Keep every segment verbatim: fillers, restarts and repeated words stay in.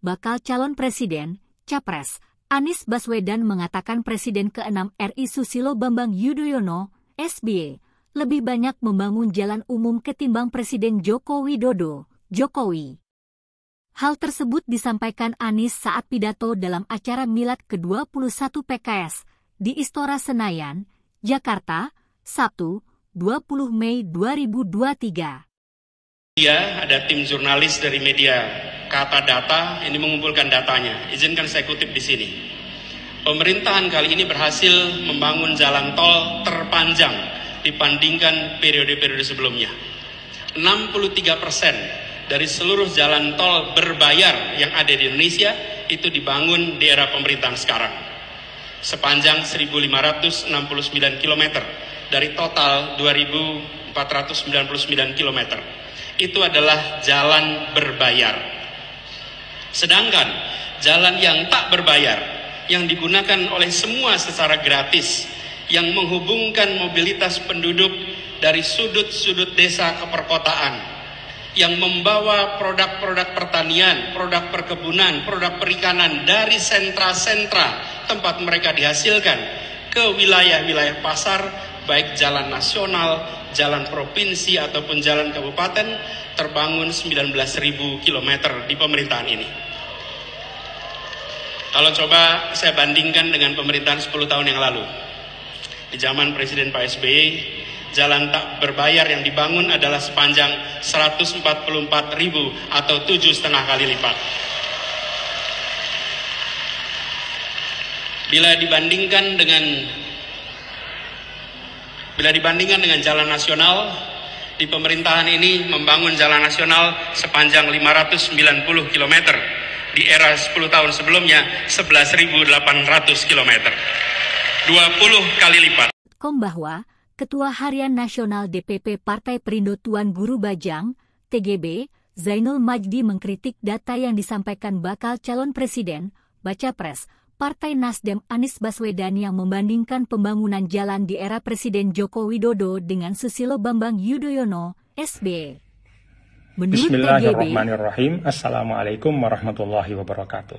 bakal calon presiden, Capres, Anies Baswedan mengatakan Presiden keenam R I Susilo Bambang Yudhoyono, S B Y, lebih banyak membangun jalan umum ketimbang Presiden Joko Widodo, Jokowi. Hal tersebut disampaikan Anies saat pidato dalam acara Milad ke dua puluh satu P K S di Istora Senayan, Jakarta, Sabtu, dua puluh Mei dua ribu dua puluh tiga. Ya, ada tim jurnalis dari media Kata Data ini mengumpulkan datanya. Izinkan saya kutip di sini. Pemerintahan kali ini berhasil membangun jalan tol terpanjang dibandingkan periode-periode sebelumnya. enam puluh tiga persen dari seluruh jalan tol berbayar yang ada di Indonesia itu dibangun di era pemerintahan sekarang. Sepanjang seribu lima ratus enam puluh sembilan kilometer dari total dua ribu empat ratus sembilan puluh sembilan kilometer. Itu adalah jalan berbayar. Sedangkan jalan yang tak berbayar, yang digunakan oleh semua secara gratis, yang menghubungkan mobilitas penduduk dari sudut-sudut desa ke perkotaan, yang membawa produk-produk pertanian, produk perkebunan, produk perikanan dari sentra-sentra tempat mereka dihasilkan ke wilayah-wilayah pasar, baik jalan nasional, jalan provinsi ataupun jalan kabupaten, terbangun sembilan belas ribu kilometer di pemerintahan ini. Kalau coba saya bandingkan dengan pemerintahan sepuluh tahun yang lalu, di zaman Presiden Pak S B Y, jalan tak berbayar yang dibangun adalah sepanjang seratus empat puluh empat ribu atau tujuh setengah kali lipat. Bila dibandingkan dengan Bila dibandingkan dengan jalan nasional, di pemerintahan ini membangun jalan nasional sepanjang lima ratus sembilan puluh kilometer. Di era sepuluh tahun sebelumnya sebelas ribu delapan ratus kilometer. dua puluh kali lipat. Kom bahwa Ketua Harian Nasional D P P Partai Perindo Tuan Guru Bajang, T G B, Zainul Majdi mengkritik data yang disampaikan bakal calon presiden, Baca Pres, Partai Nasdem Anies Baswedan yang membandingkan pembangunan jalan di era Presiden Joko Widodo dengan Susilo Bambang Yudhoyono, S B Y. Menurut Bismillahirrahmanirrahim. Assalamualaikum warahmatullahi wabarakatuh.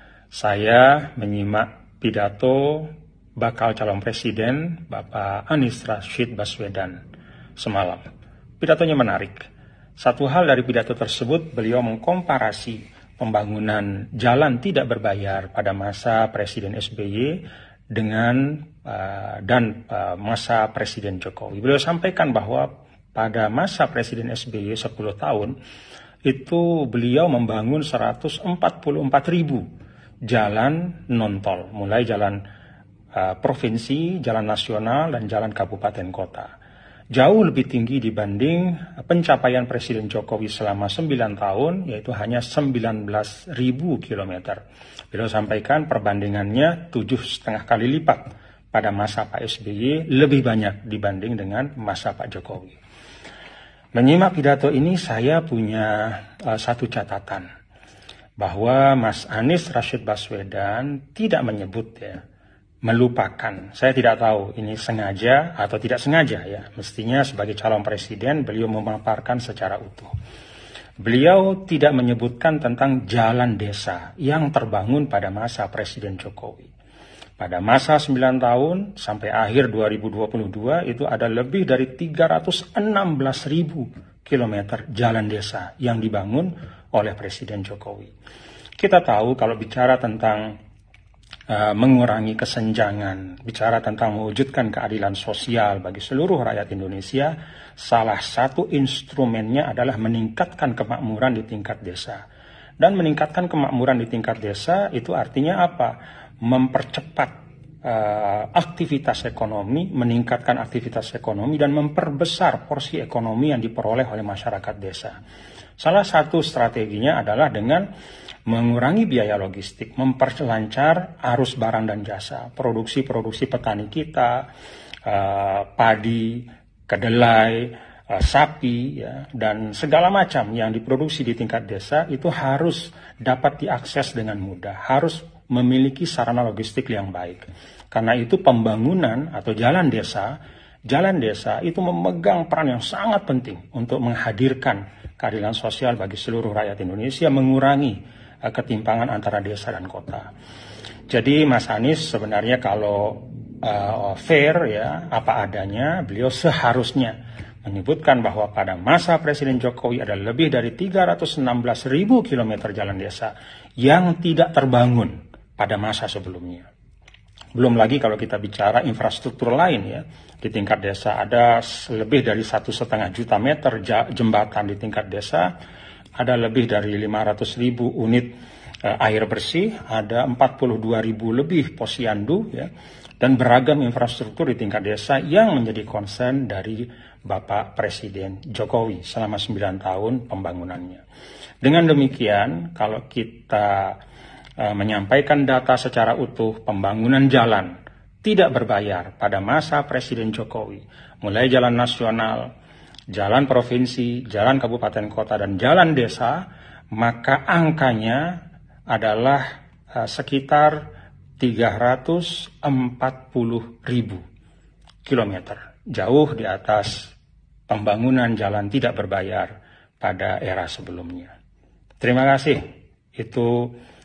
Saya menyimak pidato bakal calon presiden Bapak Anies Rashid Baswedan semalam. Pidatonya menarik. Satu hal dari pidato tersebut, beliau mengkomparasi pembangunan jalan tidak berbayar pada masa Presiden S B Y dengan uh, dan uh, masa Presiden Jokowi. Beliau sampaikan bahwa pada masa Presiden S B Y sepuluh tahun itu beliau membangun seratus empat puluh empat ribu jalan non-tol, mulai jalan uh, provinsi, jalan nasional, dan jalan kabupaten kota. Jauh lebih tinggi dibanding pencapaian Presiden Jokowi selama sembilan tahun, yaitu hanya sembilan belas ribu kilometer. Beliau sampaikan perbandingannya tujuh setengah kali lipat pada masa Pak S B Y, lebih banyak dibanding dengan masa Pak Jokowi. Menyimak pidato ini saya punya uh, satu catatan, bahwa Mas Anies Rashid Baswedan tidak menyebut ya, melupakan. Saya tidak tahu ini sengaja atau tidak sengaja ya. Mestinya sebagai calon presiden beliau memaparkan secara utuh. Beliau tidak menyebutkan tentang jalan desa yang terbangun pada masa Presiden Jokowi. Pada masa sembilan tahun sampai akhir dua ribu dua puluh dua itu ada lebih dari tiga ratus enam belas ribu kilometer jalan desa yang dibangun oleh Presiden Jokowi. Kita tahu kalau bicara tentang Uh, mengurangi kesenjangan, bicara tentang mewujudkan keadilan sosial bagi seluruh rakyat Indonesia, salah satu instrumennya adalah meningkatkan kemakmuran di tingkat desa. Dan meningkatkan kemakmuran di tingkat desa itu artinya apa? Mempercepat uh, aktivitas ekonomi, meningkatkan aktivitas ekonomi, dan memperbesar porsi ekonomi yang diperoleh oleh masyarakat desa. Salah satu strateginya adalah dengan mengurangi biaya logistik, memperlancar arus barang dan jasa, produksi-produksi petani kita, uh, padi, kedelai, uh, sapi, ya, dan segala macam yang diproduksi di tingkat desa itu harus dapat diakses dengan mudah, harus memiliki sarana logistik yang baik. Karena itu pembangunan atau jalan desa, jalan desa itu memegang peran yang sangat penting untuk menghadirkan keadilan sosial bagi seluruh rakyat Indonesia, mengurangi uh, ketimpangan antara desa dan kota. Jadi Mas Anies sebenarnya kalau uh, fair ya, apa adanya, beliau seharusnya menyebutkan bahwa pada masa Presiden Jokowi ada lebih dari tiga ratus enam belas ribu kilometer jalan desa yang tidak terbangun pada masa sebelumnya. Belum lagi kalau kita bicara infrastruktur lain ya, di tingkat desa ada lebih dari satu setengah juta meter jembatan di tingkat desa, ada lebih dari lima ratus ribu unit uh, air bersih, ada empat puluh dua ribu lebih posyandu ya, dan beragam infrastruktur di tingkat desa yang menjadi concern dari Bapak Presiden Jokowi selama sembilan tahun pembangunannya. Dengan demikian, kalau kita menyampaikan data secara utuh pembangunan jalan tidak berbayar pada masa Presiden Jokowi, mulai jalan nasional, jalan provinsi, jalan kabupaten kota, dan jalan desa, maka angkanya adalah uh, sekitar tiga ratus empat puluh ribu kilometer, jauh di atas pembangunan jalan tidak berbayar pada era sebelumnya. Terima kasih. Itu